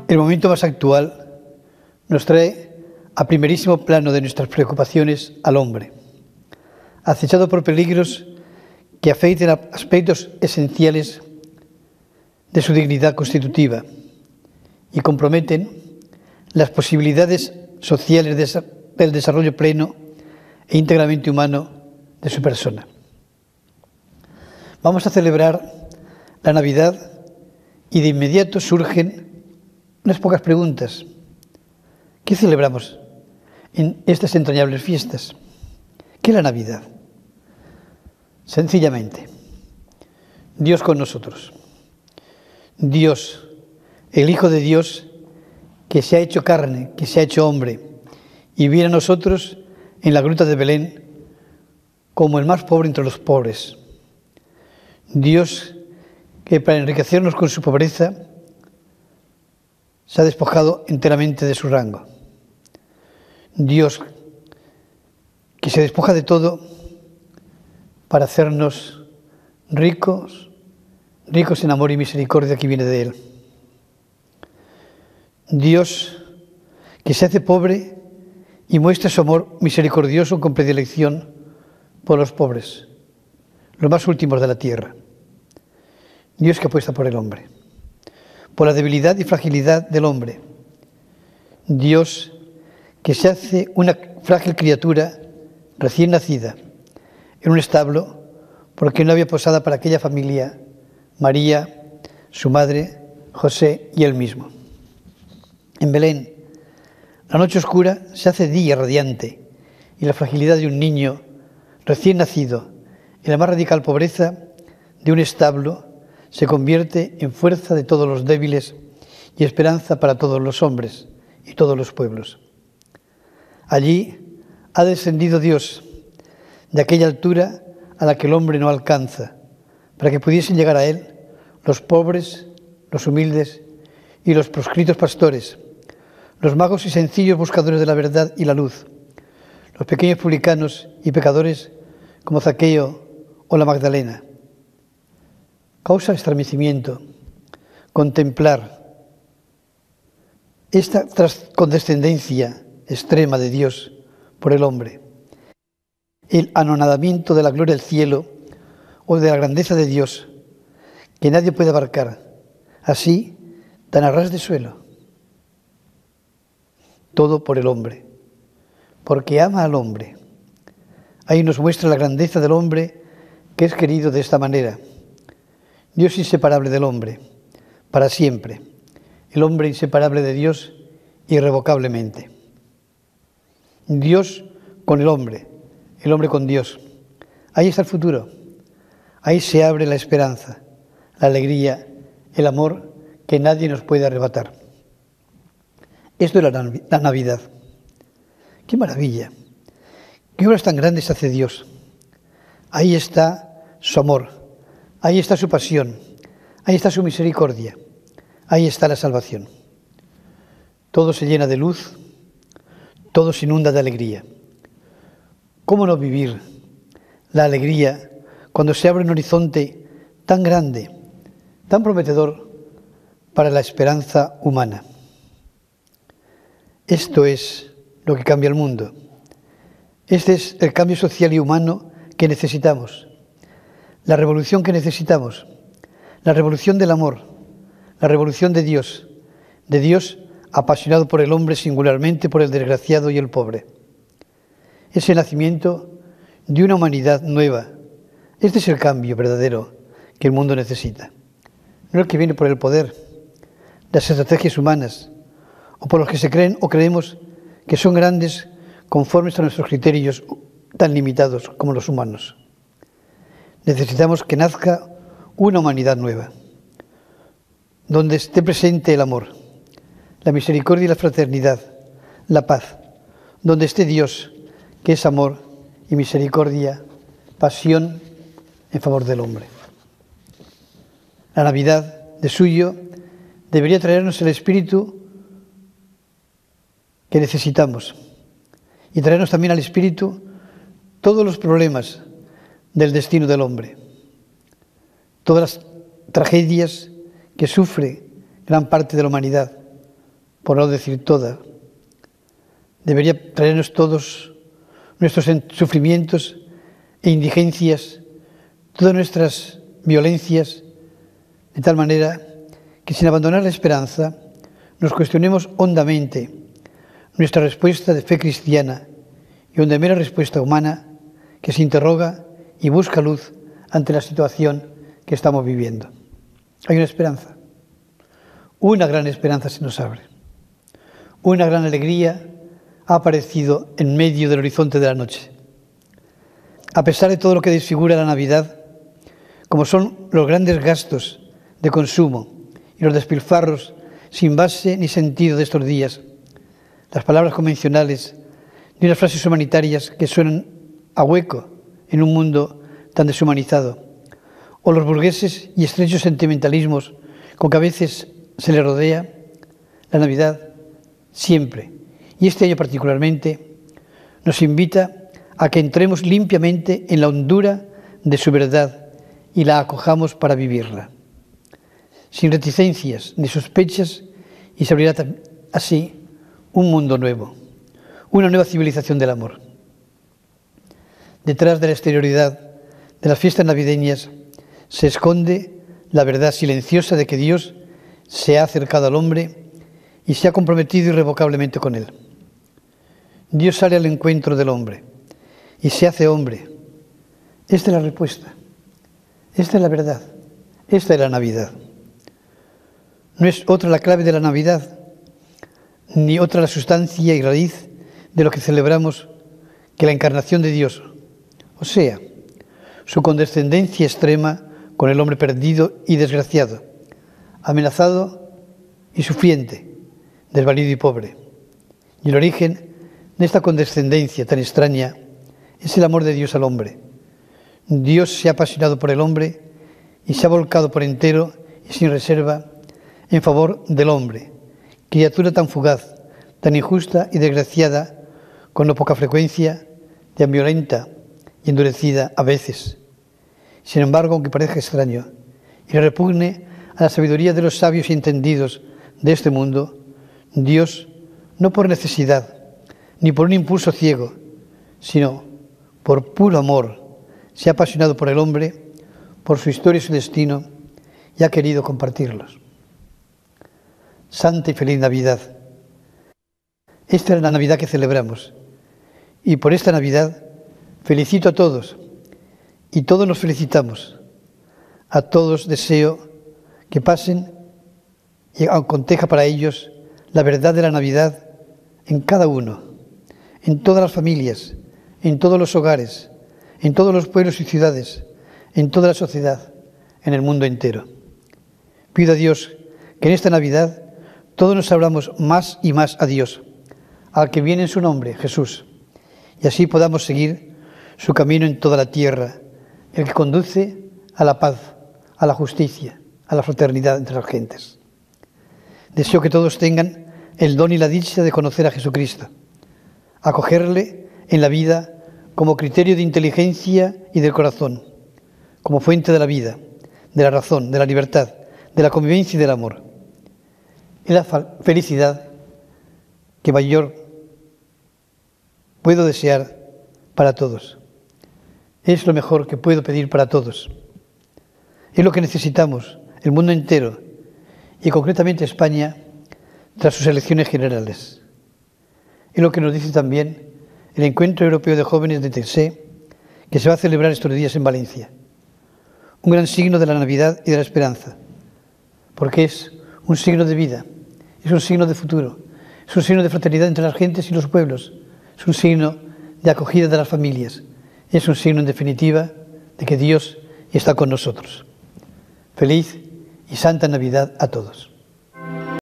El momento más actual nos trae a primerísimo plano de nuestras preocupaciones al hombre, acechado por peligros que afecten a aspectos esenciales de su dignidad constitutiva y comprometen las posibilidades sociales del desarrollo pleno e íntegramente humano de su persona. Vamos a celebrar la Navidad y de inmediato surgen unas pocas preguntas. ¿Qué celebramos en estas entrañables fiestas? ¿Qué es la Navidad? Sencillamente, Dios con nosotros. Dios, el Hijo de Dios, que se ha hecho carne, que se ha hecho hombre, y viene a nosotros en la gruta de Belén como el más pobre entre los pobres. Dios, que para enriquecernos con su pobreza, se ha despojado enteramente de su rango. Dios, que se despoja de todo para hacernos ricos en amor y misericordia que viene de Él. Dios, que se hace pobre y muestra su amor misericordioso con predilección por los pobres, los más últimos de la tierra. Dios que apuesta por el hombre, por la debilidad y fragilidad del hombre. Dios que se hace una frágil criatura recién nacida en un establo porque no había posada para aquella familia, María, su madre, José y él mismo. En Belén, la noche oscura se hace día radiante y la fragilidad de un niño recién nacido en la más radical pobreza de un establo se convierte en fuerza de todos los débiles y esperanza para todos los hombres y todos los pueblos. Allí ha descendido Dios de aquella altura a la que el hombre no alcanza, para que pudiesen llegar a Él los pobres, los humildes y los proscritos pastores, los magos y sencillos buscadores de la verdad y la luz, los pequeños publicanos y pecadores como Zaqueo o la Magdalena. Causa estremecimiento contemplar esta condescendencia extrema de Dios por el hombre, el anonadamiento de la gloria del cielo o de la grandeza de Dios que nadie puede abarcar, así tan a ras de suelo. Todo por el hombre, porque ama al hombre. Ahí nos muestra la grandeza del hombre que es querido de esta manera. Dios inseparable del hombre, para siempre. El hombre inseparable de Dios irrevocablemente. Dios con el hombre con Dios. Ahí está el futuro. Ahí se abre la esperanza, la alegría, el amor que nadie nos puede arrebatar. Esto es la Navidad. ¡Qué maravilla! ¡Qué obras tan grandes hace Dios! Ahí está su amor. Ahí está su pasión, ahí está su misericordia, ahí está la salvación. Todo se llena de luz, todo se inunda de alegría. ¿Cómo no vivir la alegría cuando se abre un horizonte tan grande, tan prometedor para la esperanza humana? Esto es lo que cambia el mundo. Este es el cambio social y humano que necesitamos. La revolución que necesitamos, la revolución del amor, la revolución de Dios apasionado por el hombre, singularmente por el desgraciado y el pobre. Es el nacimiento de una humanidad nueva. Este es el cambio verdadero que el mundo necesita. No el que viene por el poder, las estrategias humanas, o por los que se creen o creemos que son grandes conformes a nuestros criterios tan limitados como los humanos. Necesitamos que nazca una humanidad nueva, donde esté presente el amor, la misericordia y la fraternidad, la paz, donde esté Dios, que es amor y misericordia, pasión en favor del hombre. La Navidad, de suyo, debería traernos el espíritu que necesitamos y traernos también al espíritu todos los problemas del destino del hombre, todas las tragedias que sufre gran parte de la humanidad, por no decir toda, debería traernos todos nuestros sufrimientos e indigencias, todas nuestras violencias, de tal manera que sin abandonar la esperanza nos cuestionemos hondamente nuestra respuesta de fe cristiana y una mera respuesta humana que se interroga y busca luz ante la situación que estamos viviendo. Hay una esperanza, una gran esperanza se nos abre, una gran alegría ha aparecido en medio del horizonte de la noche. A pesar de todo lo que desfigura la Navidad, como son los grandes gastos de consumo y los despilfarros sin base ni sentido de estos días, las palabras convencionales ni unas frases humanitarias que suenan a hueco en un mundo tan deshumanizado, o los burgueses y estrechos sentimentalismos con que a veces se le rodea, la Navidad siempre, y este año particularmente, nos invita a que entremos limpiamente en la hondura de su verdad y la acojamos para vivirla, sin reticencias ni sospechas, y se abrirá así un mundo nuevo, una nueva civilización del amor. Detrás de la exterioridad de las fiestas navideñas se esconde la verdad silenciosa de que Dios se ha acercado al hombre y se ha comprometido irrevocablemente con él. Dios sale al encuentro del hombre y se hace hombre. Esta es la respuesta, esta es la verdad, esta es la Navidad. No es otra la clave de la Navidad, ni otra la sustancia y raíz de lo que celebramos que la encarnación de Dios, o sea, su condescendencia extrema con el hombre perdido y desgraciado, amenazado y sufriente, desvalido y pobre. Y el origen de esta condescendencia tan extraña es el amor de Dios al hombre. Dios se ha apasionado por el hombre y se ha volcado por entero y sin reserva en favor del hombre, criatura tan fugaz, tan injusta y desgraciada, con no poca frecuencia, tan violenta y endurecida a veces. Sin embargo, aunque parezca extraño y le repugne a la sabiduría de los sabios y entendidos de este mundo, Dios, no por necesidad ni por un impulso ciego, sino por puro amor, se ha apasionado por el hombre, por su historia y su destino, y ha querido compartirlos. Santa y feliz Navidad. Esta es la Navidad que celebramos, y por esta Navidad felicito a todos, y todos nos felicitamos. A todos deseo que pasen y aconteja para ellos la verdad de la Navidad en cada uno, en todas las familias, en todos los hogares, en todos los pueblos y ciudades, en toda la sociedad, en el mundo entero. Pido a Dios que en esta Navidad todos nos abramos más y más a Dios, al que viene en su nombre, Jesús, y así podamos seguir su camino en toda la tierra, el que conduce a la paz, a la justicia, a la fraternidad entre las gentes. Deseo que todos tengan el don y la dicha de conocer a Jesucristo, acogerle en la vida como criterio de inteligencia y del corazón, como fuente de la vida, de la razón, de la libertad, de la convivencia y del amor. Es la felicidad que mayor puedo desear para todos. Es lo mejor que puedo pedir para todos. Es lo que necesitamos, el mundo entero, y concretamente España, tras sus elecciones generales. Es lo que nos dice también el Encuentro Europeo de Jóvenes de TESE, que se va a celebrar estos días en Valencia. Un gran signo de la Navidad y de la esperanza, porque es un signo de vida, es un signo de futuro, es un signo de fraternidad entre las gentes y los pueblos, es un signo de acogida de las familias, es un signo, en definitiva, de que Dios está con nosotros. Feliz y Santa Navidad a todos.